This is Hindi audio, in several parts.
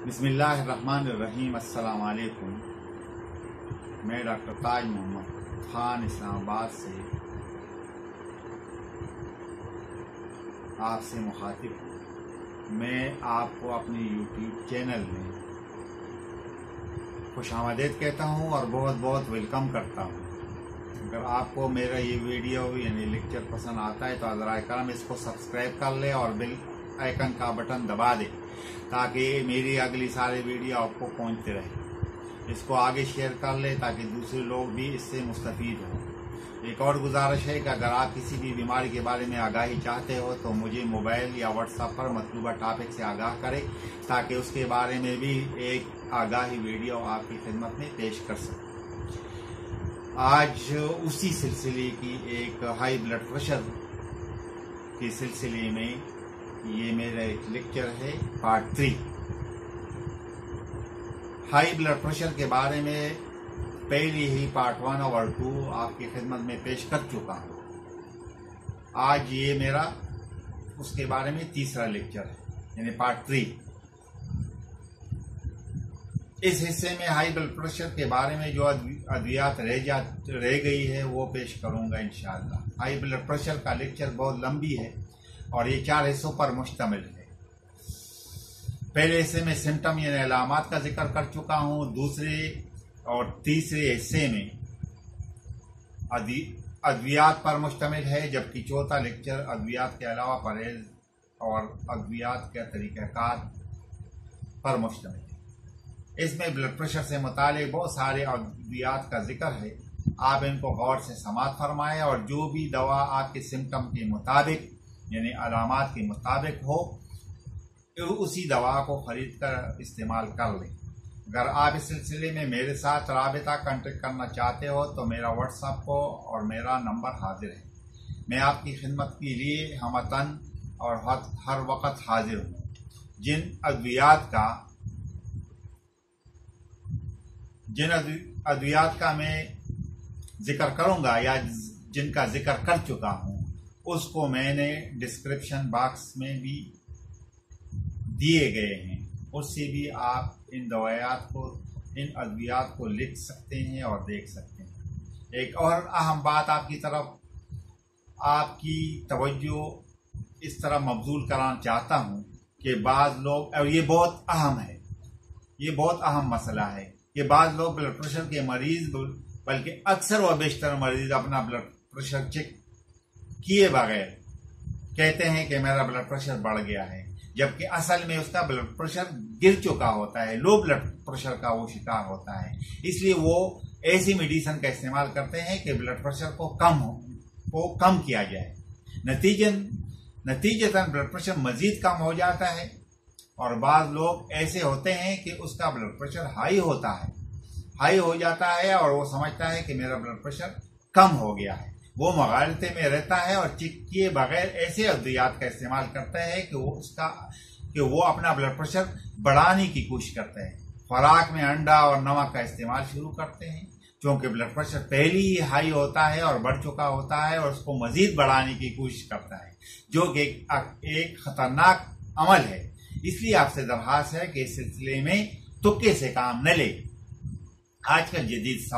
बिस्मिल्लाहिर्रहमानिर्रहीम। अस्सलाम वालेकुम। मैं डॉक्टर ताज मोहम्मद खान इस्लामाबाद से आपसे मुखातिब हूँ। मैं आपको अपने यूट्यूब चैनल में खुशामदीद कहता हूँ और बहुत बहुत वेलकम करता हूँ। अगर आपको मेरा ये वीडियो यानी लेक्चर पसंद आता है तो ज़रा करम इसको सब्सक्राइब कर ले और बेल आइकन का बटन दबा दे ताकि मेरी अगली सारी वीडियो आपको पहुंचते रहे। इसको आगे शेयर कर ले ताकि दूसरे लोग भी इससे मुस्तफीद हों। एक और गुजारिश है कि अगर आप किसी भी बीमारी के बारे में आगाही चाहते हो तो मुझे मोबाइल या व्हाट्सएप पर मतलूबा टॉपिक से आगाह करें ताकि उसके बारे में भी एक आगाही वीडियो आपकी खिदमत में पेश कर सकूं। आज उसी सिलसिले की एक हाई ब्लड प्रेशर के सिलसिले में ये मेरा एक लेक्चर है पार्ट 3। हाई ब्लड प्रेशर के बारे में पहले ही पार्ट 1 और 2 आपकी खिदमत में पेश कर चुका हूँ। आज ये मेरा उसके बारे में तीसरा लेक्चर है यानी पार्ट 3। इस हिस्से में हाई ब्लड प्रेशर के बारे में जो अद्वियात रह गई है वो पेश करूंगा इंशाअल्लाह। हाई ब्लड प्रेशर का लेक्चर बहुत लंबी है और ये 4 हिस्सों पर मुश्तमिल है। पहले हिस्से में सिम्टम यानी अलामात का जिक्र कर चुका हूँ। दूसरे और तीसरे हिस्से में अद्वियात पर मुश्तमिल है, जबकि चौथा लेक्चर अद्वियात के अलावा परहेज और अद्वियात के तरीक़ाकार पर मुश्तमिल है। इसमें ब्लड प्रेशर से मुतालिक बहुत सारे अद्वियात का जिक्र है। आप इनको गौर से समाअत फरमाएं और जो भी दवा आपके सिम्टम के मुताबिक यानी अलामात के मुताबिक हो उसी दवा को खरीद कर इस्तेमाल कर लें। अगर आप इस सिलसिले में मेरे साथ राबिता कांटेक्ट करना चाहते हो तो मेरा व्हाट्सएप को और मेरा नंबर हाजिर है। मैं आपकी खिदमत के लिए हमतन और हर वक्त हाजिर हूँ। जिन अद्वियात का मैं जिक्र करूँगा या जिनका जिक्र कर चुका हूँ उसको मैंने डिस्क्रिप्शन बॉक्स में भी दिए गए हैं। उससे भी आप इन इन अद्वियात को लिख सकते हैं और देख सकते हैं। एक और अहम बात आपकी तरफ आपकी तवज्जो इस तरह मबजूल कराना चाहता हूँ कि बाज़ लोग, और ये बहुत अहम है, ये बहुत अहम मसला है कि बाज़ लोग ब्लड प्रेशर के मरीज बल्कि अक्सर व बेशतर मरीज अपना ब्लड प्रेशर चेक किए बगैर कहते हैं कि मेरा ब्लड प्रेशर बढ़ गया है, जबकि असल में उसका ब्लड प्रेशर गिर चुका होता है। लो ब्लड प्रेशर का वो शिकार होता है। इसलिए वो ऐसी मेडिसिन का इस्तेमाल करते हैं कि ब्लड प्रेशर को कम किया जाए। नतीजतन ब्लड प्रेशर मजीद कम हो जाता है और बाज़ लोग ऐसे होते हैं कि उसका ब्लड प्रेशर हाई हो जाता है और वो समझता है कि मेरा ब्लड प्रेशर कम हो गया है। वो मगालते में रहता है और चेक किए बगैर ऐसे अद्वियात का इस्तेमाल करता है कि वो अपना ब्लड प्रेशर बढ़ाने की कोशिश करते हैं। खुराक में अंडा और नमक का इस्तेमाल शुरू करते हैं क्योंकि ब्लड प्रेशर पहले ही हाई होता है और बढ़ चुका होता है और उसको मजीद बढ़ाने की कोशिश करता है, जो कि एक खतरनाक अमल है। इसलिए आपसे दरखास्त है कि इस सिलसिले में तुक्के से काम न ले। आजकल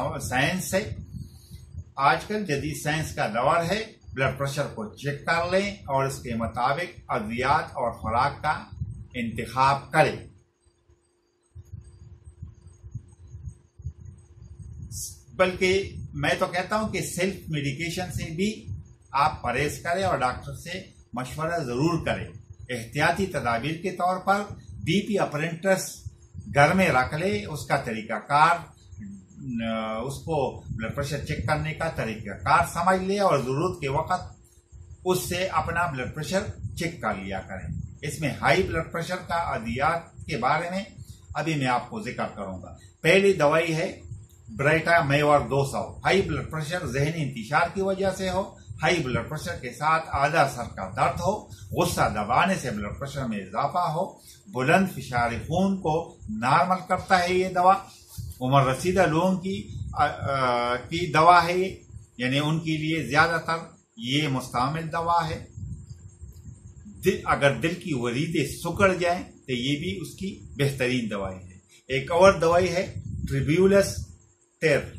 जदीद साइंस का दौर है। ब्लड प्रेशर को चेक कर लें और इसके मुताबिक अद्वियात और खुराक का इंतखाब करें। बल्कि मैं तो कहता हूं कि सेल्फ मेडिकेशन से भी आप परहेज करें और डॉक्टर से मशवरा जरूर करें। एहतियाती तदाबीर के तौर पर बीपी अपेरेंटस घर में रख ले, उसका तरीकाकार, उसको ब्लड प्रेशर चेक करने का तरीकाकार समझ ले और जरूरत के वक्त उससे अपना ब्लड प्रेशर चेक कर लिया करें। इसमें हाई ब्लड प्रेशर का अद्वियात के बारे में अभी मैं आपको जिक्र करूंगा। पहली दवाई है ब्राइटा मेवर 200। हाई ब्लड प्रेशर जहनी इंतशार की वजह से हो, हाई ब्लड प्रेशर के साथ आधा सर का दर्द हो, गुस्सा दबाने से ब्लड प्रेशर में इजाफा हो, बुलंद फिशार खून को नॉर्मल करता है ये दवा। उम्र रसीदा लोगों की दवा है यानी उनके लिए ज्यादातर ये मुस्तमिल दवा है। अगर दिल की वरीदें सुकड़ जाएं तो ये भी उसकी बेहतरीन दवाई है। एक और दवाई है ट्रिब्यूलस टेर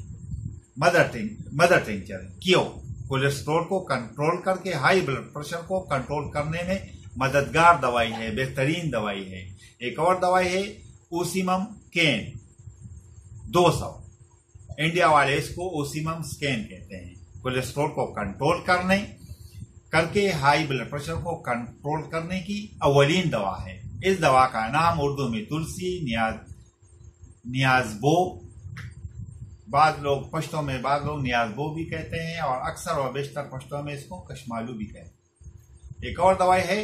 मदर टिंचर क्यों कोलेस्ट्रॉल को कंट्रोल करके हाई ब्लड प्रेशर को कंट्रोल करने में मददगार दवाई है, बेहतरीन दवाई है। एक और दवाई है ओसिमम केन 200, इंडिया वाले इसको ओसिमम स्कैन कहते हैं। कोलेस्ट्रॉल को कंट्रोल करके हाई ब्लड प्रेशर को कंट्रोल करने की अवलीन दवा है। इस दवा का नाम उर्दू में तुलसी नियाज़बो, बाद लोग पश्तो में बाद लोग नियाज़बो भी कहते हैं और अक्सर व बेशतर पश्तो में इसको कशमालू भी कहते हैं। एक और दवाई है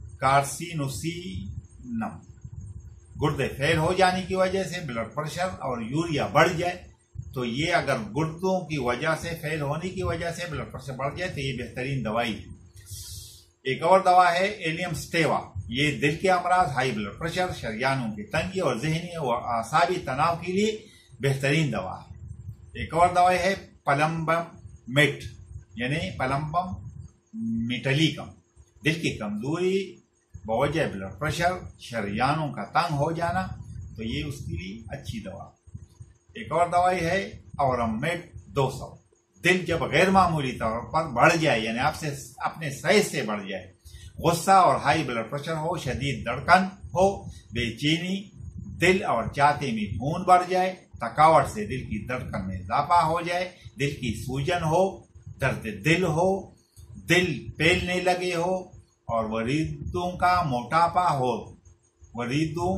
कार्सिनोसिनम, गुर्दे फेल हो जाने की वजह से ब्लड प्रेशर और यूरिया बढ़ जाए तो ये अगर गुर्दों की वजह से फेल होने की वजह से ब्लड प्रेशर बढ़ जाए तो ये बेहतरीन दवाई है। एक और दवा है एलियम स्टेवा, ये दिल के अमराज, हाई ब्लड प्रेशर, शरियानों की तंगी और जहनी व आसाबी तनाव के लिए बेहतरीन दवा है। एक और दवाई है पलम्बम मेट यानी पलम्बम मिटलिकम, दिल की कमजोरी बवजह ब्लड प्रेशर, शरियानों का तंग हो जाना, तो ये उसके लिए अच्छी दवा। एक और दवाई है औरमेट 200, दिल जब गैर मामूली तौर पर बढ़ जाए यानी आपसे अपने साइज से बढ़ जाए, गुस्सा और हाई ब्लड प्रेशर हो, शदीद धड़कन हो, बेचैनी, दिल और छाती में खून बढ़ जाए, थकावट से दिल की धड़कन में इजाफा हो जाए, दिल की सूजन हो, दर्द दिल हो, दिल फैलने लगे हो और वरीदों का मोटापा हो, वरीदों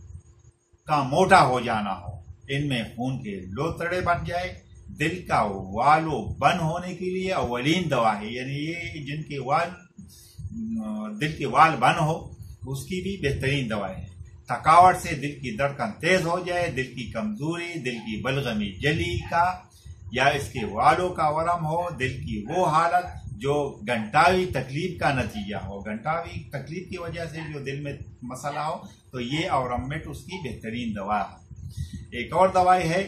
का मोटा हो जाना हो, इनमें खून के लोतड़े बन जाए, दिल का वालो बन होने के लिए अवलीन दवा है। यानी ये जिनके दिल के वाल बन हो उसकी भी बेहतरीन दवा है। थकावट से दिल की धड़कन तेज हो जाए, दिल की कमजोरी, दिल की बलगमी जली का या इसके वालों का वरम हो, दिल की वो हालत जो घंटावी तकलीफ का नतीजा हो, घंटावी तकलीफ की वजह से जो दिल में मसला हो, तो ये औरमेट उसकी बेहतरीन दवा है। एक और दवाई है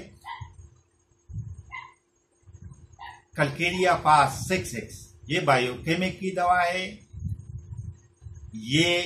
कल्केरिया पास 6X, ये बायोकेमिक की दवा है। ये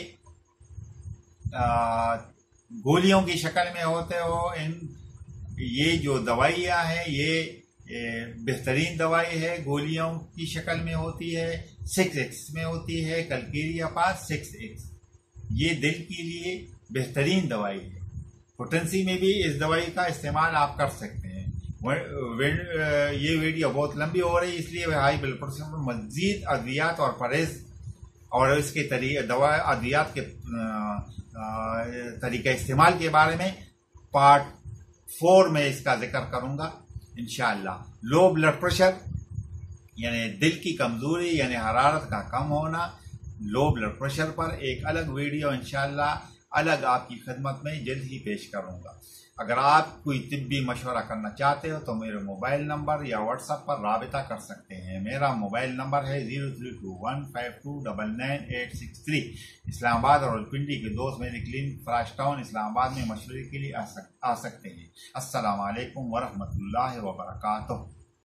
गोलियों की शक्ल में होते हो। ये जो दवाइयाँ हैं ये बेहतरीन दवाई है, गोलियों की शक्ल में होती है, 6X में होती है, कल्केरिया पास 6X, ये दिल के लिए बेहतरीन दवाई है। पोटेंसी में भी इस दवाई का इस्तेमाल आप कर सकते हैं। ये वीडियो बहुत लंबी हो रही है इसलिए हाई ब्लड प्रेशर में मजीद अद्वियात और परहेज और इसके दवा अद्वियात के तरीका इस्तेमाल के बारे में पार्ट 4 में इसका जिक्र करूंगा इंशाअल्लाह। लो ब्लड प्रेशर यानी दिल की कमजोरी यानी हरारत का कम होना, लो ब्लड प्रेशर पर एक अलग वीडियो इंशाअल्लाह अलग आपकी खिदमत में जल्द ही पेश करूंगा। अगर आप कोई तिब्बी मशवरा करना चाहते हो तो मेरे मोबाइल नंबर या व्हाट्सएप पर राबिता कर सकते हैं। मेरा मोबाइल नंबर है 032152999863। इस्लामाबाद और रावलपिंडी के दोस्त मेरी क्लिनिक फ्राश टाउन इस्लामाबाद में मशवरे के लिए आ सकते हैं। अस्सलाम वालेकुम वरहमतुल्लाहि व बरकातुहू।